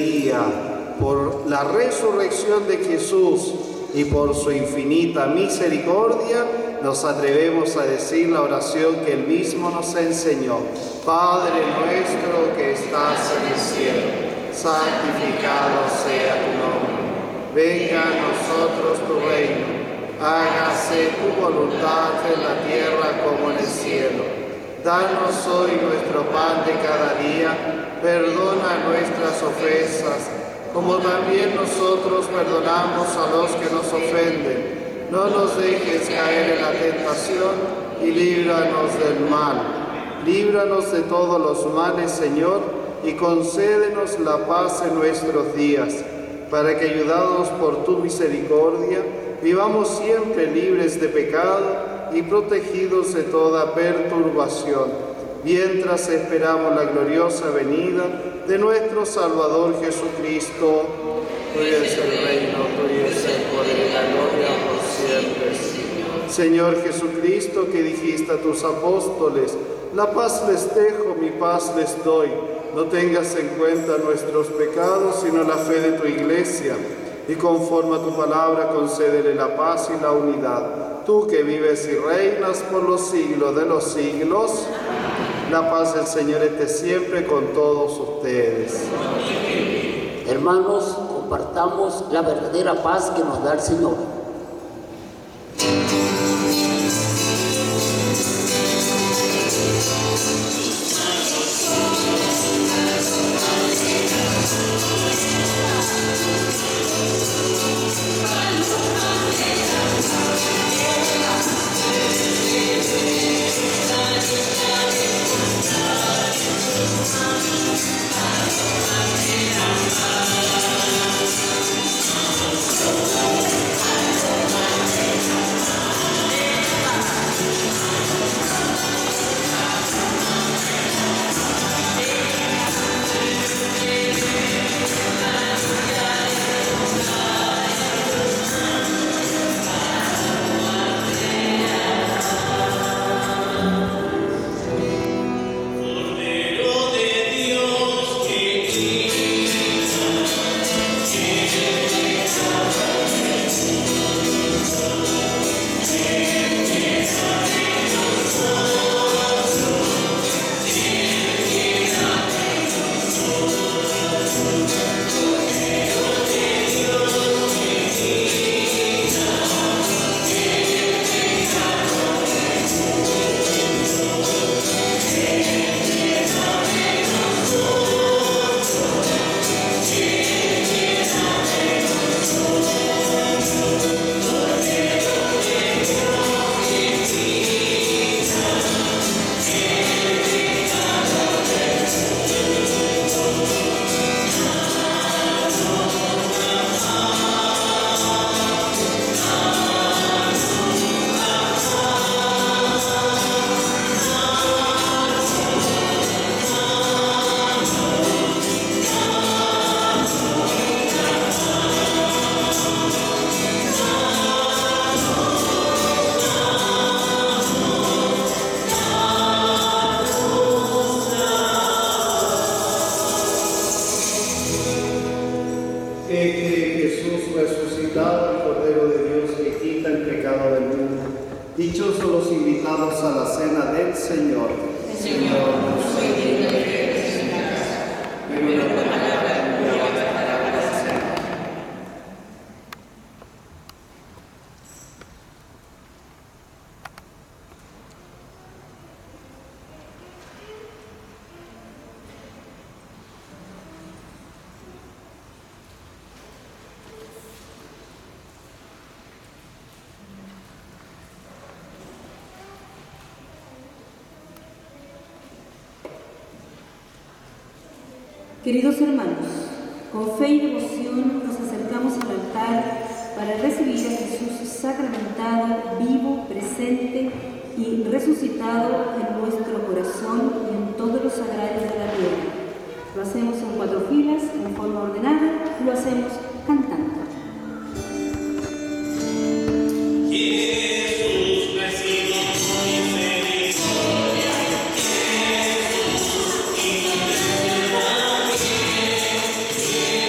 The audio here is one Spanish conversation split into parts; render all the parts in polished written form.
día, por la resurrección de Jesús y por su infinita misericordia, nos atrevemos a decir la oración que Él mismo nos enseñó. Padre nuestro que estás en el cielo, santificado sea tu nombre. Venga a nosotros tu reino. Hágase tu voluntad en la tierra como en el cielo. Danos hoy nuestro pan de cada día. Perdona nuestras ofensas, como también nosotros perdonamos a los que nos ofenden. No nos dejes caer en la tentación y líbranos del mal. Líbranos de todos los males, Señor, y concédenos la paz en nuestros días, para que, ayudados por tu misericordia, vivamos siempre libres de pecado y protegidos de toda perturbación, mientras esperamos la gloriosa venida de nuestro Salvador Jesucristo. Tuyo es el reino, tuyo es el poder y la gloria por siempre. Señor Jesucristo, que dijiste a tus apóstoles: la paz les dejo, mi paz les doy. No tengas en cuenta nuestros pecados, sino la fe de tu Iglesia. Y conforme a tu palabra, concédele la paz y la unidad. Tú que vives y reinas por los siglos de los siglos, la paz del Señor esté siempre con todos ustedes. Hermanos, compartamos la verdadera paz que nos da el Señor. Dichosos los invitados a la cena del Señor. Señor, no soy digno de que entres en mi casa, pero una palabra y bastará para la cena. Queridos hermanos, con fe y devoción nos acercamos al altar para recibir a Jesús sacramentado, vivo, presente y resucitado en nuestro corazón y en todos los sagrarios de la tierra. Lo hacemos en 4 filas, en forma ordenada, lo hacemos cantando. Jesús,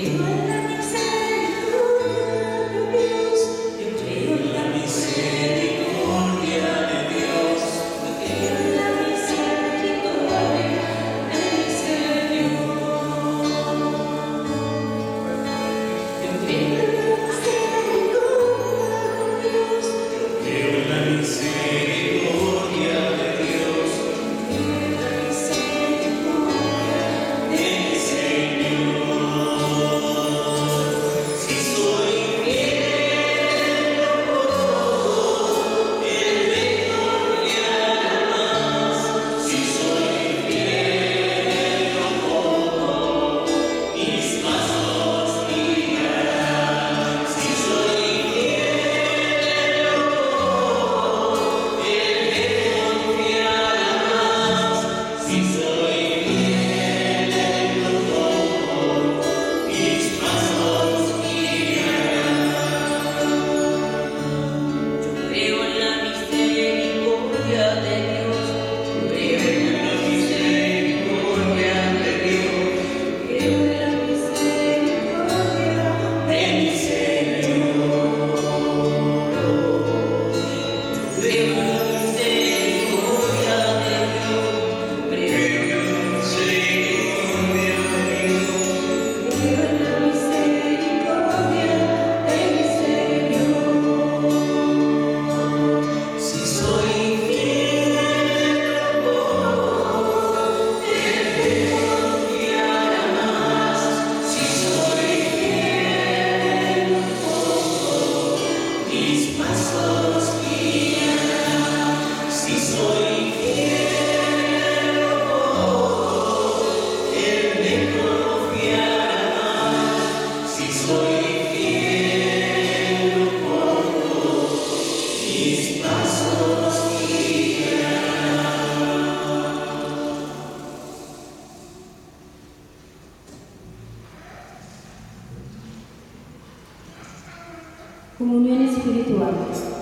Comunión espiritual.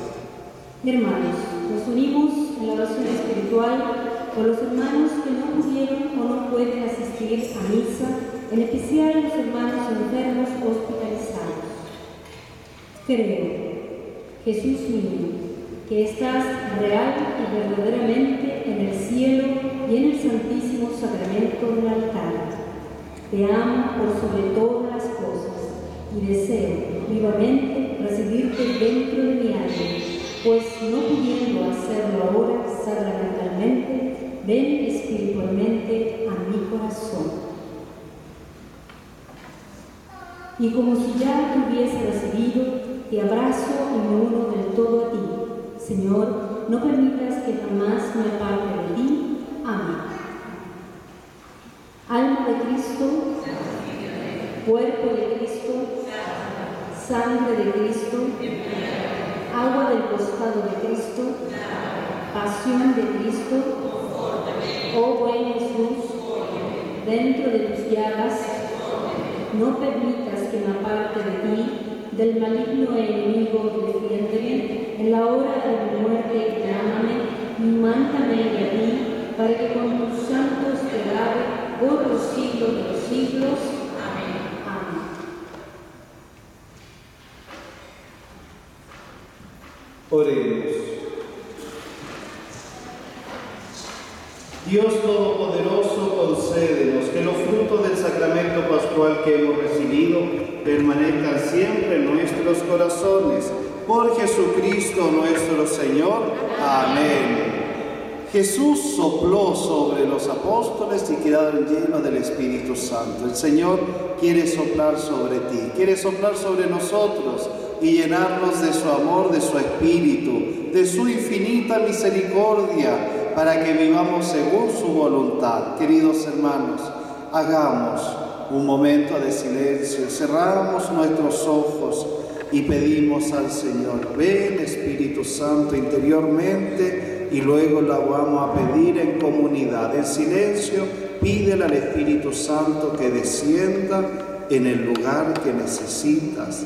Hermanos, nos unimos en la oración espiritual con los hermanos que no pudieron o no pueden asistir a misa, en especial los hermanos enfermos hospitalizados. Creo, Jesús mío, que estás real y verdaderamente en el cielo y en el santísimo sacramento del altar. Te amo por sobre todas las cosas y deseo vivamente recibirte dentro de mi alma, pues no pudiendo hacerlo ahora sacramentalmente, ven espiritualmente a mi corazón. Y como si ya te hubiese recibido, te abrazo y me uno del todo a ti. Señor, no permitas que jamás me aparte de ti. Amén. Alma de Cristo, cuerpo de Cristo, sangre de Cristo, agua del costado de Cristo, pasión de Cristo, oh buen Jesús, dentro de tus llagas, no permitas que me aparte de ti, del maligno enemigo, defiéndeme, en la hora de mi muerte, llámame, y mántame a ti, para que con tus santos te lave por los siglos de los siglos. Amén. Amén. Oremos. Dios Todopoderoso, concédenos que los frutos del sacramento pascual que hemos recibido permanezcan siempre en nuestros corazones. Por Jesucristo nuestro Señor. Amén. Jesús sopló sobre los apóstoles y quedaron llenos del Espíritu Santo. El Señor quiere soplar sobre ti, quiere soplar sobre nosotros y llenarnos de su amor, de su Espíritu, de su infinita misericordia, para que vivamos según su voluntad. Queridos hermanos, hagamos un momento de silencio, cerramos nuestros ojos y pedimos al Señor: ven Espíritu Santo interiormente, y luego la vamos a pedir en comunidad. En silencio, pídele al Espíritu Santo que descienda en el lugar que necesitas.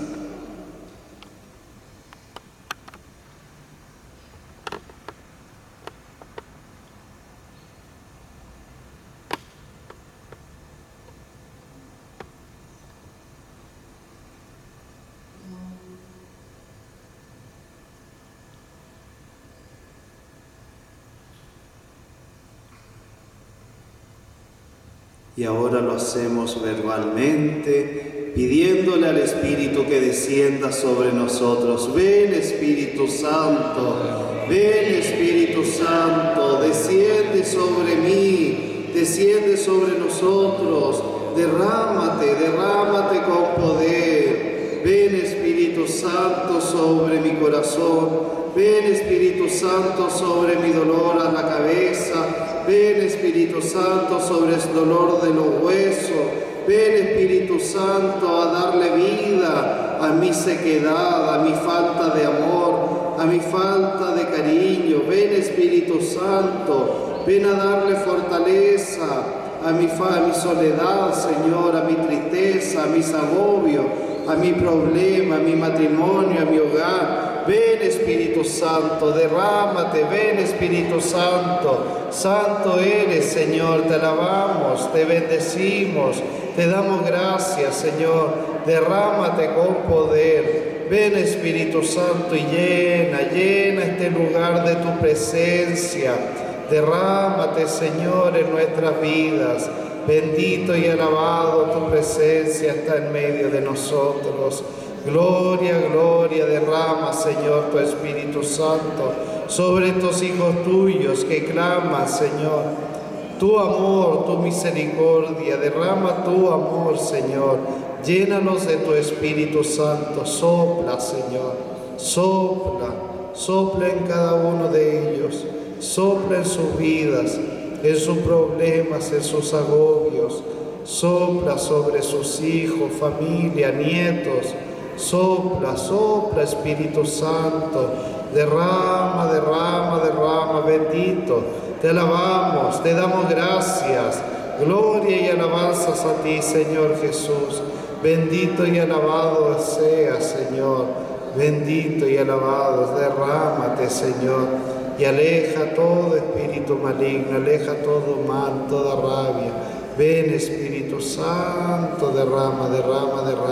Y ahora lo hacemos verbalmente, pidiéndole al Espíritu que descienda sobre nosotros. Ven Espíritu Santo, ven Espíritu Santo, desciende sobre mí, desciende sobre nosotros, derrámate, derrámate con poder. Ven Espíritu Santo sobre mi corazón, ven Espíritu Santo sobre mi dolor a la cabeza, ven Espíritu Santo sobre el dolor de los huesos, ven Espíritu Santo a darle vida a mi sequedad, a mi falta de amor, a mi falta de cariño. Ven Espíritu Santo, ven a darle fortaleza a mi soledad, Señor, a mi tristeza, a mis agobios, a mi problema, a mi matrimonio, a mi hogar. Ven Espíritu Santo, derrámate, ven Espíritu Santo. Santo eres, Señor, te alabamos, te bendecimos, te damos gracias, Señor. Derrámate con poder. Ven Espíritu Santo y llena este lugar de tu presencia. Derrámate, Señor, en nuestras vidas. Bendito y alabado tu presencia está en medio de nosotros. Gloria, gloria, derrama, Señor, tu Espíritu Santo sobre estos hijos tuyos que claman, Señor. Tu amor, tu misericordia, derrama tu amor, Señor. Llénanos de tu Espíritu Santo. Sopla, Señor, sopla, sopla en cada uno de ellos. Sopla en sus vidas, en sus problemas, en sus agobios. Sopla sobre sus hijos, familia, nietos. Sopla, sopla, Espíritu Santo. Derrama, derrama, derrama. Bendito, te alabamos, te damos gracias. Gloria y alabanzas a ti, Señor Jesús. Bendito y alabado seas, Señor. Bendito y alabado. Derrámate, Señor. Y aleja todo espíritu maligno, aleja todo mal, toda rabia. Ven Espíritu Santo, derrama, derrama, derrama.